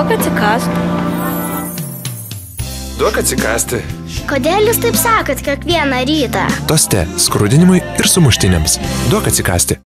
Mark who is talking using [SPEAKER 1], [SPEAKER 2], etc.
[SPEAKER 1] Duok atsikąsti.
[SPEAKER 2] Duok atsikąsti.
[SPEAKER 3] Kodėl jūs taip sakot kiekvieną rytą?
[SPEAKER 2] Toste, skrudinimui ir sumuštiniams. Duok atsikąsti.